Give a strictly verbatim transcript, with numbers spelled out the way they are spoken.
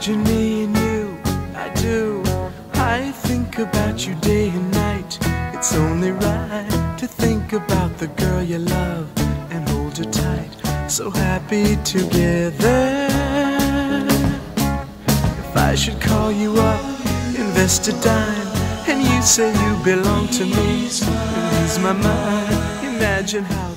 Imagine me and you, I do. I think about you day and night. It's only right to think about the girl you love and hold her tight. So happy together. If I should call you up, invest a dime, and you say you belong to me, you lose my mind. Imagine how